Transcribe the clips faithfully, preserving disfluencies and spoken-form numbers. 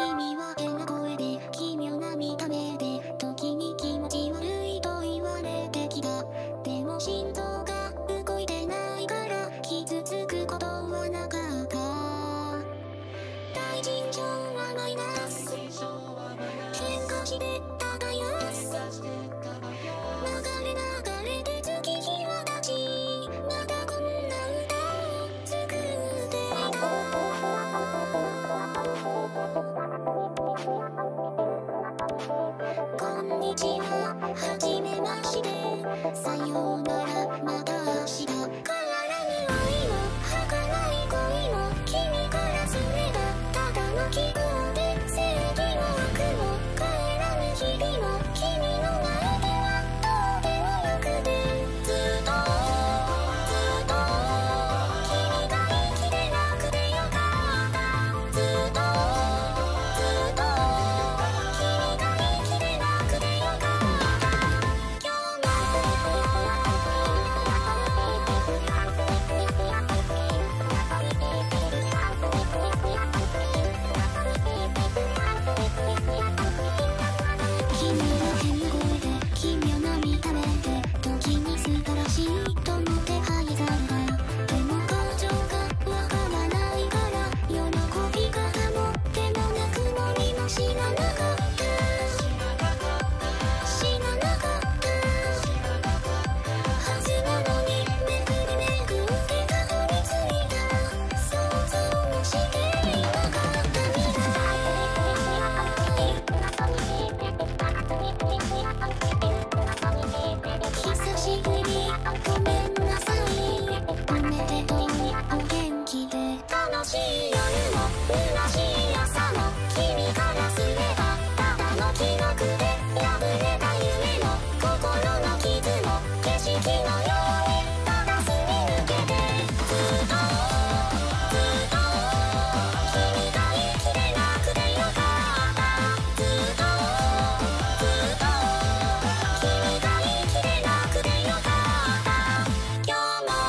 君は変な声で奇妙な見た目で時に気持ち悪いと言われてきた。でも心臓が動いてないから傷つくことはなかった。大臣賞はマイナス喧嘩して耕す流れ流れて月日は経ちまたこんな歌を作っていた。こんにちは、はじめまして、さようなら、また明日。変わらぬ愛も儚い恋も君からすればただの記号で、正義も悪も変えらぬ日々も君の前ではどうでもよくて、ずっとずっと君が生きてなくてよかった。ずっとずっと君が生きてなくてよかった。今日も君は変な声で奇妙な見た目で時に素晴らしいと思って愛された。でも感情がわからないから喜び方もでもなくもりも知らなかった知らなかったはずなのにめくりめくってたどり着いた。想像もしていなかった未来。久しぶりごめんなさいおめでとうお元気で。楽しい夜も虚しい朝も君からすればただの記録で、破れた夢も心の傷も景色のようにただすり抜けて、ずっとずっと君が生きてなくてよかった。ずっとずっと君が生きてなくてよかった。今日も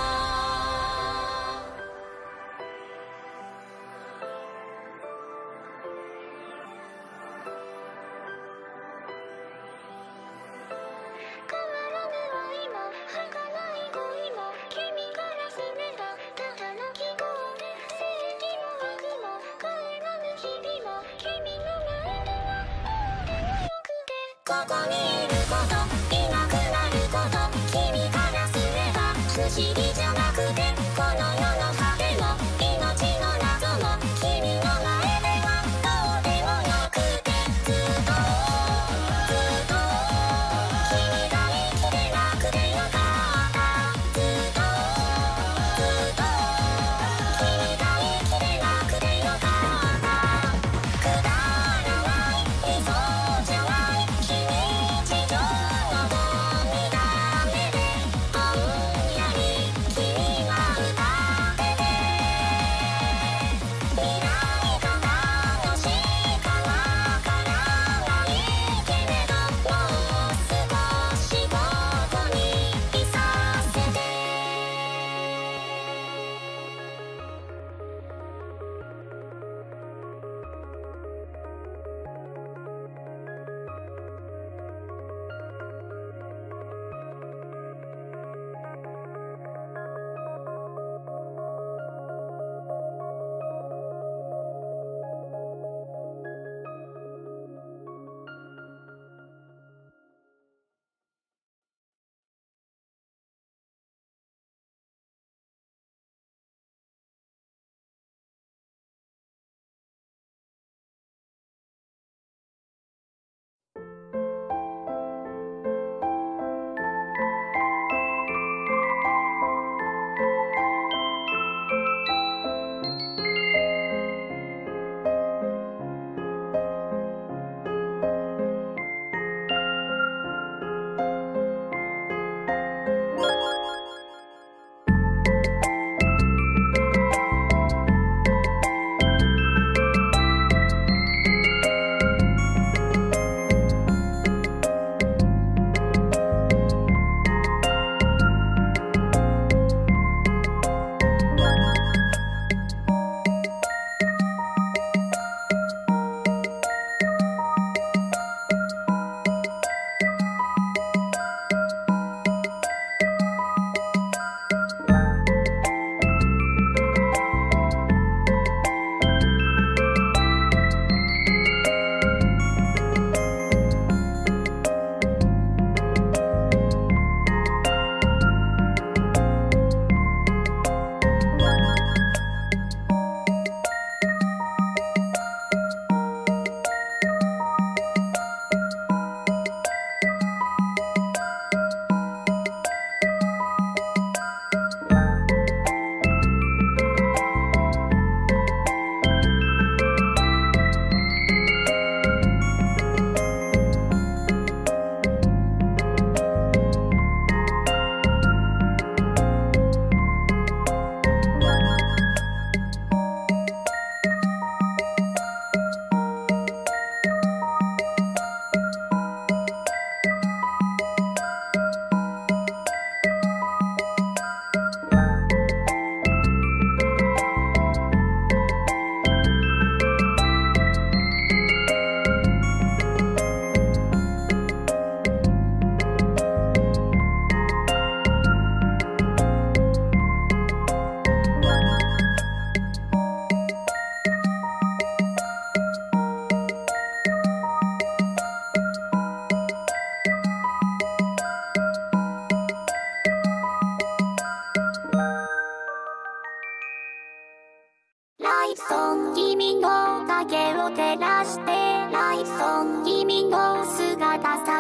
変わらぬ愛も儚い恋も君からすればただの記号で、正義も悪も変えらぬ日々も君の前ではどうでもよくて、ここにいることいなくなること君からすれば不思議じゃなくて、この世の果ても命の謎も君の前ではどうでもよくて、ずっとずっと君が生きてなくてよかった。ずっとずっと君が生きてなくてよかった。くだらない理想じゃない君自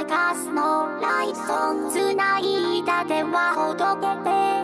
ガスのライトつないだ電話ほどけて